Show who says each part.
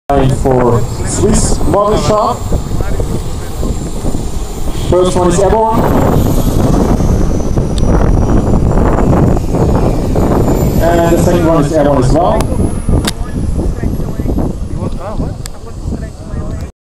Speaker 1: For Swiss Model Shop. First one is airborne. And the second one is airborne as well.